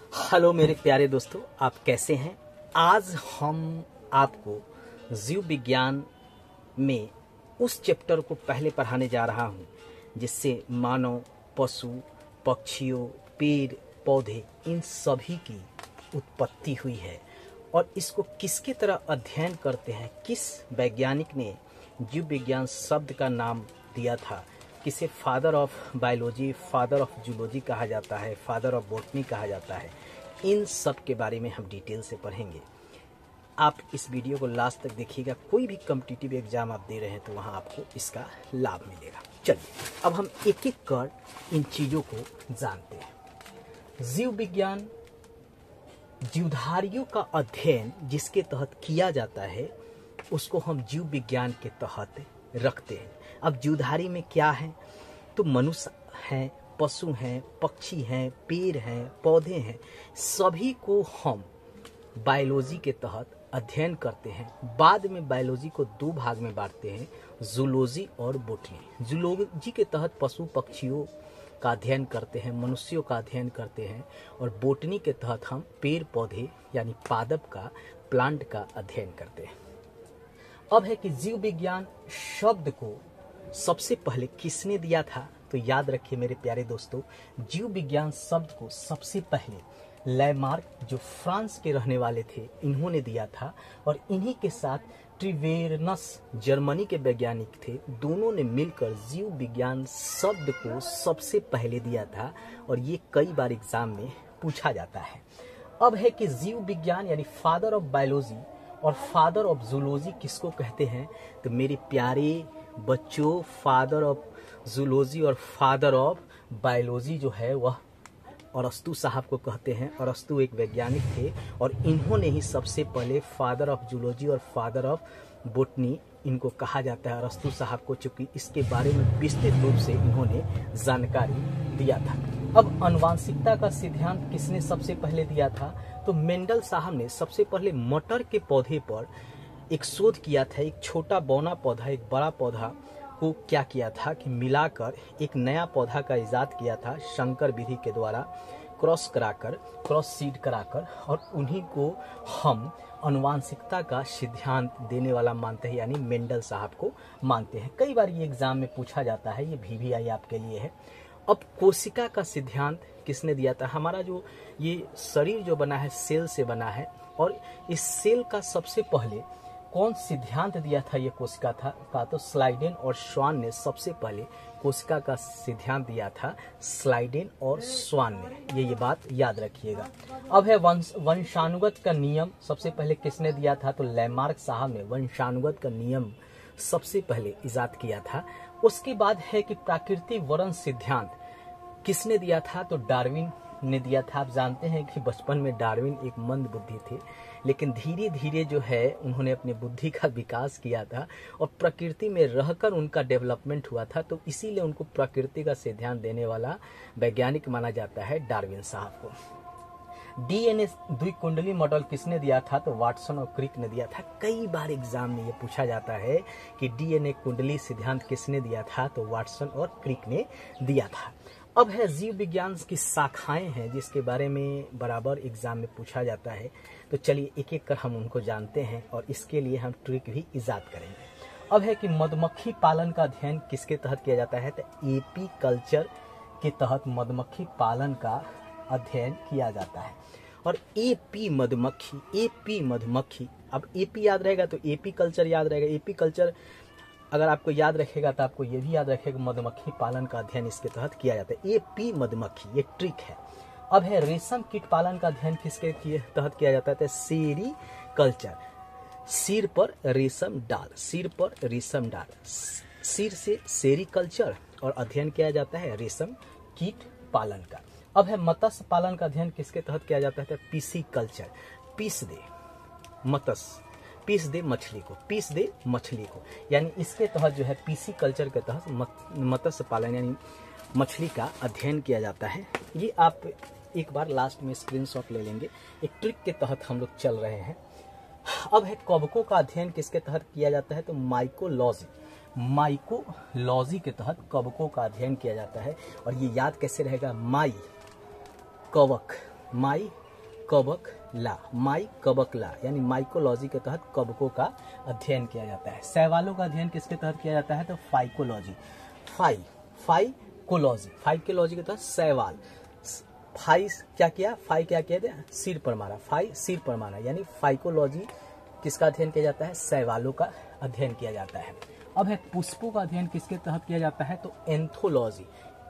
Hello मेरे प्यारे दोस्तों, आप कैसे हैं। आज हम आपको जीव विज्ञान में उस चैप्टर को पहले पढ़ाने जा रहा हूं जिससे मानव, पशु, पक्षियों, पेड़ पौधे इन सभी की उत्पत्ति हुई है और इसको किसके तरह अध्ययन करते हैं, किस वैज्ञानिक ने जीव विज्ञान शब्द का नाम दिया था, किसे father of biology, father of zoology कहा जाता है, फादर ऑफ बॉटनी कहा जाता है। इन सब के बारे में हम डिटेल से पढ़ेंगे। आप इस वीडियो को लास्ट तक देखिएगा। कोई भी कॉम्पिटिटिव एग्जाम आप दे रहे हैं तो वहाँ आपको इसका लाभ मिलेगा। चलिए अब हम एक एक कर इन चीज़ों को जानते हैं। जीव विज्ञान जीवधारियों का अध्ययन जिसके तहत किया जाता है उसको हम जीव विज्ञान के तहत रखते हैं। अब जीवधारी में क्या है, तो मनुष्य हैं, पशु हैं, पक्षी हैं, पेड़ हैं, पौधे हैं, सभी को हम बायोलॉजी के तहत अध्ययन करते हैं। बाद में बायोलॉजी को दो भाग में बांटते हैं, जूलॉजी और बॉटनी। जूलॉजी के तहत पशु पक्षियों का अध्ययन करते हैं, मनुष्यों का अध्ययन करते हैं, और बॉटनी के तहत हम पेड़ पौधे यानी पादप का, प्लांट का अध्ययन करते हैं। अब है कि जीव विज्ञान शब्द को सबसे पहले किसने दिया था, तो याद रखिए मेरे प्यारे दोस्तों, जीव विज्ञान शब्द को सबसे पहले लैमार्क, जो फ्रांस के रहने वाले थे, इन्होंने दिया था। और इन्हीं के साथ ट्रिवेरनस, जर्मनी के वैज्ञानिक थे, दोनों ने मिलकर जीव विज्ञान शब्द को सबसे पहले दिया था और ये कई बार एग्जाम में पूछा जाता है। अब है कि जीव विज्ञान यानी फादर ऑफ बायोलॉजी और फादर ऑफ जूलॉजी किसको कहते हैं, तो मेरे प्यारे बच्चों, फादर ऑफ जूलॉजी और फादर ऑफ बायोलॉजी जो है वह अरस्तु साहब को कहते हैं। अरस्तु एक वैज्ञानिक थे और इन्होंने ही सबसे पहले फादर ऑफ जूलॉजी और फादर ऑफ बॉटनी इनको कहा जाता है, अरस्तु साहब को, चूंकि इसके बारे में विस्तृत रूप से इन्होंने जानकारी दिया था। अब आनुवांशिकता का सिद्धांत किसने सबसे पहले दिया था, तो मेंडल साहब ने सबसे पहले मटर के पौधे पर एक शोध किया था। एक छोटा बौना पौधा एक बड़ा पौधा को क्या किया था कि मिलाकर एक नया पौधा का इजाद किया था, संकर विधि के द्वारा क्रॉस कराकर, क्रॉस सीड कराकर, और उन्हीं को हम आनुवांशिकता का सिद्धांत देने वाला मानते हैं, यानी मेंडल साहब को मानते हैं। कई बार ये एग्जाम में पूछा जाता है, ये VVI आपके लिए है। अब कोशिका का सिद्धांत किसने दिया था, हमारा जो ये शरीर जो बना है सेल से बना है, और इस सेल का सबसे पहले कौन सिद्धांत दिया था ये कोशिका का, तो स्लाइडेन और स्वान ने सबसे पहले कोशिका का सिद्धांत दिया था, स्लाइडेन और स्वान ने, ये बात याद रखिएगा। अब है वंशानुगत का नियम सबसे पहले किसने दिया था, तो लैमार्क साहब ने वंशानुगत का नियम सबसे पहले इजाद किया था। उसके बाद है कि प्राकृतिक वर्ण सिद्धांत किसने दिया था, तो डार्विन ने दिया था। आप जानते हैं कि बचपन में डार्विन एक मंद बुद्धि थे, लेकिन धीरे धीरे जो है उन्होंने अपनी बुद्धि का विकास किया था और प्रकृति में रहकर उनका डेवलपमेंट हुआ था, तो इसीलिए उनको प्रकृति का सिद्धांत देने वाला वैज्ञानिक माना जाता है डार्विन साहब को। DNA द्विकुंडली मॉडल किसने दिया था, तो वाटसन और क्रिक ने दिया था। कई बार एग्जाम में ये पूछा जाता है कि DNA कुंडली सिद्धांत किसने दिया था, तो वाटसन और क्रिक ने दिया था। अब है जीव विज्ञान की शाखाएं हैं जिसके बारे में बराबर एग्जाम में पूछा जाता है, तो चलिए एक एक कर हम उनको जानते हैं और इसके लिए हम ट्रिक भी इजाद करेंगे। अब है कि मधुमक्खी पालन का अध्ययन किसके तहत किया जाता है, तो एपी कल्चर के तहत मधुमक्खी पालन का अध्ययन किया जाता है। और एपी मधुमक्खी, अब एपी याद रहेगा तो एपी कल्चर याद रहेगा। एपी कल्चर अगर आपको याद रखेगा तो आपको ये भी याद रखेगा मधुमक्खी पालन का अध्ययन इसके तहत किया जाता है। एपी मधुमक्खी, ये ट्रिक है। अब है रेशम कीट पालन का अध्ययन किसके तहत किया जाता है, सेरी कल्चर, सिर पर रेशम डाल, सिर पर रेशम डाल, सिर से सेरी कल्चर, और अध्ययन किया जाता है रेशम कीट पालन का। अब है मत्स्य पालन का अध्ययन किसके तहत किया जाता है, पीसी कल्चर, पीस दे मत्स्य, पीस दे मछली को, पीस दे मछली को, यानी इसके तहत जो है पीसी कल्चर के तहत मत्स्य पालन यानी मछली का अध्ययन किया जाता है। ये आप एक बार लास्ट में स्क्रीनशॉट ले लेंगे। एक ट्रिक के तहत हम लोग चल रहे हैं। अब है कवकों का अध्ययन किसके तहत किया जाता है, तो माइकोलॉजी के तहत कवकों का अध्ययन किया जाता है। और ये याद कैसे रहेगा, माई कवक, माई कबक ला, माई कबक ला यानी माइकोलॉजी के तहत कबकों का अध्ययन किया जाता है। शैवालों का अध्ययन किसके तहत किया जाता है? तो फाइकोलॉजी, फाइकोलॉजी के तहत शैवाल। फाई क्या किया? फाई क्या किया था? सिर पर मारा, फाई सिर पर मारा, यानी फाइकोलॉजी किसका अध्ययन किया जाता है? शैवालों का अध्ययन किया जाता है। अब है पुष्पों का अध्ययन किसके तहत किया जाता है? तो एंथोलॉजी,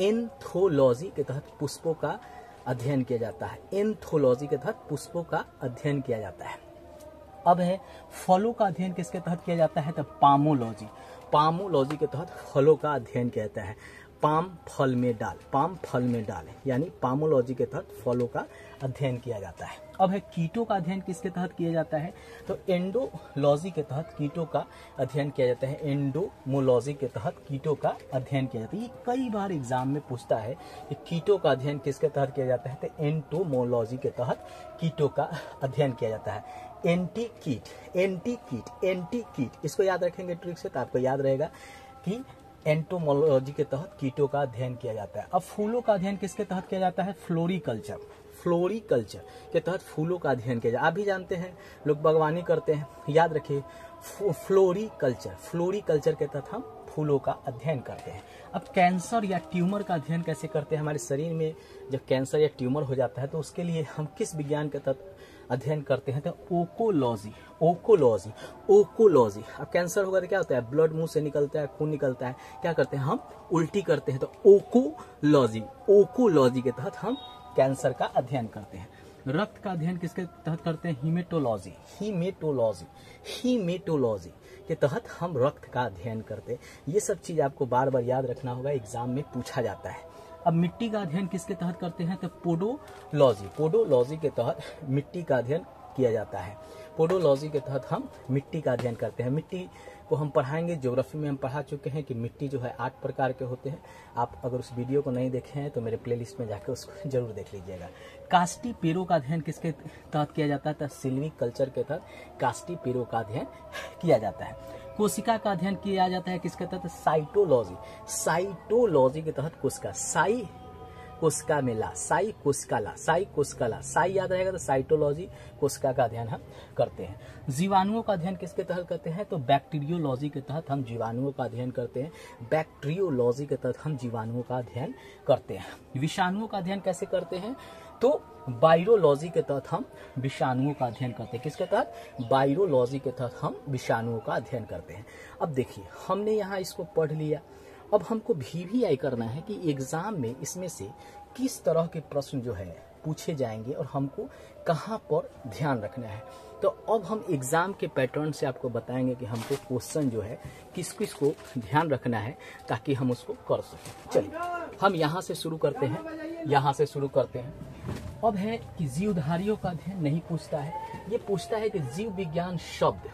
एंथोलॉजी के तहत पुष्पों का अध्ययन किया जाता है। एंथोलॉजी के तहत पुष्पों का अध्ययन किया जाता है। अब है फलों का अध्ययन किसके तहत किया जाता है? तो पामोलॉजी, पामोलॉजी के तहत फलों का अध्ययन किया जाता है। पाम फल में डाल, पाम फल में डाल, यानी पामोलॉजी के तहत फलों का अध्ययन किया जाता है। अब है कीटों का अध्ययन किसके तहत किया जाता है? तो एंडोलॉजी के तहत कीटों का अध्ययन किया जाता है। एंडोमोलॉजी के तहत कीटों का अध्ययन किया जाता है। ये कई बार एग्जाम में पूछता है कि कीटों का अध्ययन किसके तहत किया जाता है? तो एंटोमोलॉजी के तहत कीटों का अध्ययन किया जाता है। एंटी कीट, एंटी कीट, एंटी कीट, इसको याद रखेंगे ट्रिक से तो आपको याद रहेगा कि एंटोमोलॉजी के तहत कीटों का अध्ययन किया जाता है। अब फूलों का अध्ययन किसके तहत किया जाता है? फ्लोरिकल्चर, फ्लोरिकल्चर के तहत फूलों का अध्ययन किया जाता है। आप भी जानते हैं लोग बागवानी करते हैं, याद रखिए फ्लोरिकल्चर, फ्लोरिकल्चर के तहत हम फूलों का अध्ययन करते हैं। अब कैंसर या ट्यूमर का अध्ययन कैसे करते हैं? हमारे शरीर में जब कैंसर या ट्यूमर हो जाता है तो उसके लिए हम किस विज्ञान के तहत अध्ययन करते हैं? तो ओकोलॉजी, ओकोलॉजी, ओकोलॉजी। अब कैंसर होगा तो क्या होता है? ब्लड मुंह से निकलता है, खून निकलता है, क्या करते हैं? हम उल्टी करते हैं। तो ओकोलॉजी, ओकोलॉजी के तहत हम कैंसर का अध्ययन करते हैं। रक्त का अध्ययन किसके तहत करते हैं? हीमेटोलॉजी, हीमेटोलॉजी, हीमेटोलॉजी के तहत हम रक्त का अध्ययन करते हैं। ये सब चीज आपको बार बार याद रखना होगा, एग्जाम में पूछा जाता है। अब मिट्टी का अध्ययन किसके तहत करते हैं? तो पोडोलॉजी, पोडोलॉजी के तहत मिट्टी का अध्ययन किया जाता है। पोडोलॉजी के तहत हम मिट्टी का अध्ययन करते हैं। मिट्टी को हम पढ़ाएंगे, ज्योग्राफी में हम पढ़ा चुके हैं कि मिट्टी जो है 8 प्रकार के होते हैं। आप अगर उस वीडियो को नहीं देखे हैं तो मेरे प्लेलिस्ट में जाकर उसको जरूर देख लीजिएगा। कास्टी पेड़ों का अध्ययन किसके तहत किया जाता है? तो सिल्वीकल्चर के तहत कास्टी पेड़ों का अध्ययन किया जाता है। कोशिका का अध्ययन किया जाता है किसके तहत? साइटोलॉजी, साइटोलॉजी के तहत कोशिका, साई कोशिका में ला, साई कोशिका ला, साई कोशिका ला, साई याद रहेगा तो साइटोलॉजी, कोशिका का अध्ययन हम करते हैं। जीवाणुओं का अध्ययन किसके तहत करते हैं? तो बैक्टीरियोलॉजी के तहत हम जीवाणुओं का अध्ययन करते हैं। बैक्टीरियोलॉजी के तहत हम जीवाणुओं का अध्ययन करते हैं। विषाणुओं का अध्ययन कैसे करते हैं? तो वायरोलॉजी के तहत हम विषाणुओं का अध्ययन करते हैं। किसके तहत? वायरोलॉजी के तहत हम विषाणुओं का अध्ययन करते हैं। अब देखिए हमने यहाँ इसको पढ़ लिया, अब हमको VVI करना है कि एग्जाम में इसमें से किस तरह के प्रश्न जो है पूछे जाएंगे और हमको कहाँ पर ध्यान रखना है। तो अब हम एग्जाम के पैटर्न से आपको बताएंगे कि हमको क्वेश्चन जो है किस किस को ध्यान रखना है ताकि हम उसको कर सकें। चलिए हम यहाँ से शुरू करते हैं, यहाँ से शुरू करते हैं। अब है कि जीवधारियों का अध्ययन नहीं पूछता है, ये पूछता है कि जीव विज्ञान शब्द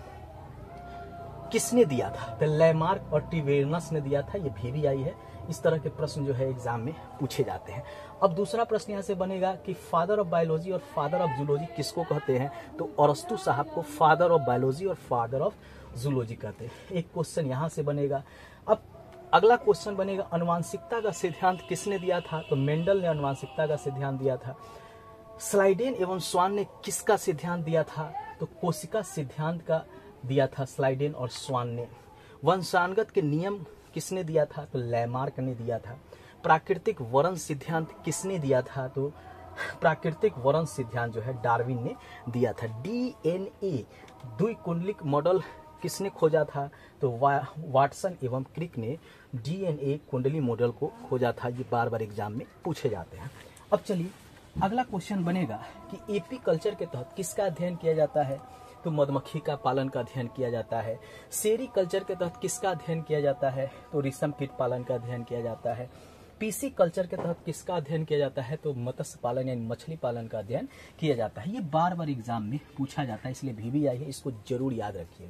किसने दिया था? तो लैमार्क और टिवेर्नस ने दिया था, ये VVI है। इस तरह के प्रश्न जो है एग्जाम में पूछे जाते हैं। अब दूसरा प्रश्न यहाँ से बनेगा कि फादर ऑफ बायोलॉजी और फादर ऑफ जूलॉजी किसको कहते हैं? तो अरस्तु साहब को फादर ऑफ बायोलॉजी और फादर ऑफ जूलॉजी कहते हैं। एक क्वेश्चन यहाँ से बनेगा। अब अगला क्वेश्चन बनेगा अनुवांशिकता का सिद्धांत किसने दिया था? तो मेंडल ने अनुवांशिकता का सिद्धांत दिया था। स्लाइडेन एवं स्वान ने किसका सिद्धांत दिया था? तो कोशिका सिद्धांत का दिया था स्लाइडेन और स्वान ने। वंशानुगत के नियम किसने दिया था? तो लैमार्क ने दिया था। प्राकृतिक वर्ण सिद्धांत किसने दिया था? तो प्राकृतिक वर्ण सिद्धांत जो है डार्विन ने दिया था। DNA द्विकुंडलिक मॉडल किसने खोजा था? तो वाटसन एवं क्रिक ने DNA कुंडली मॉडल को खोजा था। ये बार बार एग्जाम में पूछे जाते हैं। अब चलिए अगला क्वेश्चन बनेगा कि एपीकल्चर के तहत किसका अध्ययन किया जाता है? तो मधुमक्खी का पालन का अध्ययन किया जाता है। सेरीकल्चर के तहत किसका अध्ययन किया जाता है? तो रेशम कीट पालन का अध्ययन किया जाता है। पीसी कल्चर के तहत किसका अध्ययन किया जाता है? तो मत्स्य पालन यानी मछली पालन का अध्ययन किया जाता है। ये बार बार एग्जाम में पूछा जाता है, इसलिए VVI है, इसको जरूर याद रखिएगा।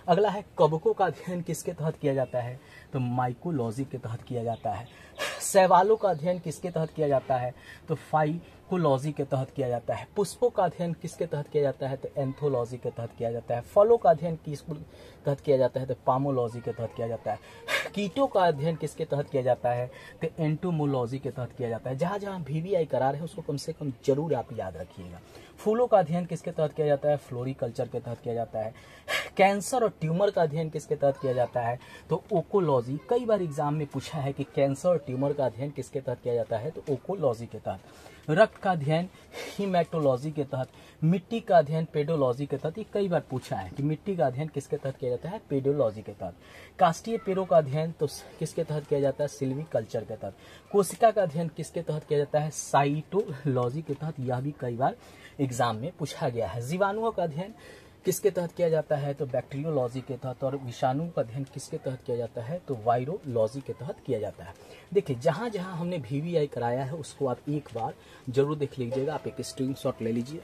अगला है कवकों का अध्ययन किसके तहत किया जाता है, तो माइकोलॉजी के तहत किया जाता है। शैवालों का अध्ययन किसके तहत किया जाता है, तो फाइकोलॉजी के तहत किया जाता है। पुष्पों का अध्ययन किसके तहत किया जाता है, तो एंथोलॉजी के तहत किया जाता है। फलों का अध्ययन किसके तहत किया जाता है, तो पामोलॉजी के तहत किया जाता है। कीटों का अध्ययन किसके तहत किया जाता है, तो एंटोमोलॉजी के तहत किया जाता है। जहाँ जहाँ VVI करार है उसको कम से कम जरूर आप याद रखिएगा। फूलों का अध्ययन किसके तहत किया जाता है, फ्लोरिकल्चर के तहत किया जाता है। कैंसर और ट्यूमर का अध्ययन किसके तहत किया जाता है, तो ओकोलॉजी। कई बार एग्जाम में पूछा है कि कैंसर और ट्यूमर का अध्ययन किसके तहत किया जाता है, तो ओकोलॉजी के तहत। रक्त का अध्ययन हीमेटोलॉजी के तहत। मिट्टी का अध्ययन पेडोलॉजी के तहत। ये कई बार पूछा है कि मिट्टी का अध्ययन किसके तहत किया जाता है, पेडोलॉजी के तहत। काष्ठीय पेड़ों का अध्ययन तो किसके तहत किया जाता है, सिल्वीकल्चर के तहत। कोशिका का अध्ययन किसके तहत किया जाता है, साइटोलॉजी के तहत। यह भी कई बार एग्जाम में पूछा गया है। जीवाणुओं का अध्ययन किसके तहत किया जाता है, तो बैक्टीरियोलॉजी के तहत। और विषाणु का अध्ययन किसके तहत किया जाता है, तो वायरोलॉजी के तहत किया जाता है। देखिए जहाँ जहाँ हमने VVI कराया है उसको आप एक बार जरूर देख लीजिएगा। आप एक स्क्रीनशॉट ले लीजिए।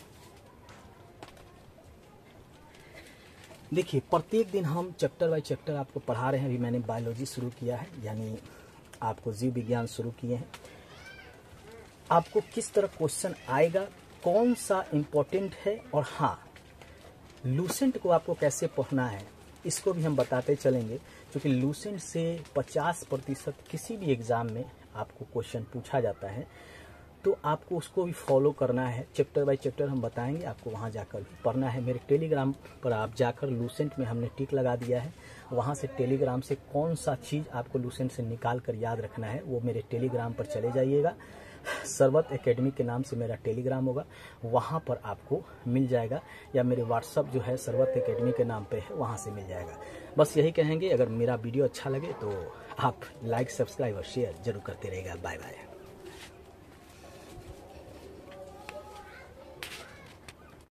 देखिए प्रत्येक दिन हम चैप्टर बाय चैप्टर आपको पढ़ा रहे हैं। अभी मैंने बायोलॉजी शुरू किया है, यानी आपको जीव विज्ञान शुरू किए हैं। आपको किस तरह क्वेश्चन आएगा, कौन सा इम्पोर्टेंट है, और हाँ लूसेंट को आपको कैसे पढ़ना है इसको भी हम बताते चलेंगे। क्योंकि लूसेंट से 50% किसी भी एग्जाम में आपको क्वेश्चन पूछा जाता है, तो आपको उसको भी फॉलो करना है। चैप्टर बाय चैप्टर हम बताएंगे, आपको वहाँ जाकर भी पढ़ना है। मेरे टेलीग्राम पर आप जाकर लूसेंट में हमने टिक लगा दिया है, वहाँ से टेलीग्राम से कौन सा चीज़ आपको लूसेंट से निकाल कर याद रखना है वो मेरे टेलीग्राम पर चले जाइएगा। सरवत एकेडमी के नाम से मेरा टेलीग्राम होगा, वहाँ पर आपको मिल जाएगा, या मेरे व्हाट्सअप जो है सरवत एकेडमी के नाम पे है, वहाँ से मिल जाएगा। बस यही कहेंगे, अगर मेरा वीडियो अच्छा लगे तो आप लाइक, सब्सक्राइब और शेयर जरूर करते रहिएगा। Bye bye.